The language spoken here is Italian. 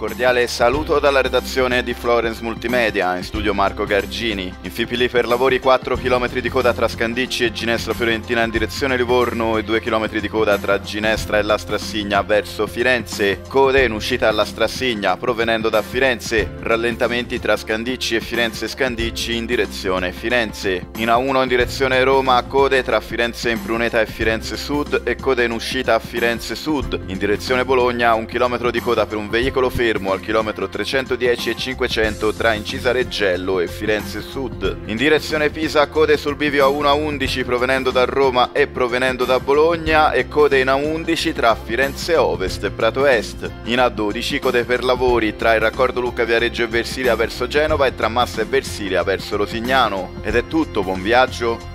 cordiale saluto dalla redazione di Florence Multimedia, in studio Marco Gargini. Infipili per lavori 4 km di coda tra Scandicci e Ginestra Fiorentina in direzione Livorno e 2 km di coda tra Ginestra e La Strassigna verso Firenze. Code in uscita alla Strassigna provenendo da Firenze. Rallentamenti tra Scandicci e Firenze Scandicci in direzione Firenze. In A1 in direzione Roma, code tra Firenze Impruneta e Firenze Sud e code in uscita a Firenze Sud. In direzione Bologna 1 chilometro di coda per un veicolo fermo al chilometro 310 e 500 tra Incisa Reggello e Firenze Sud. In direzione Pisa, code sul bivio A1 A11 provenendo da Roma e provenendo da Bologna e code in A11 tra Firenze Ovest e Prato Est. In A12 code per lavori tra il raccordo Lucca Viareggio e Versilia verso Genova e tra Massa e Versilia verso Rosignano. Ed è tutto, buon viaggio!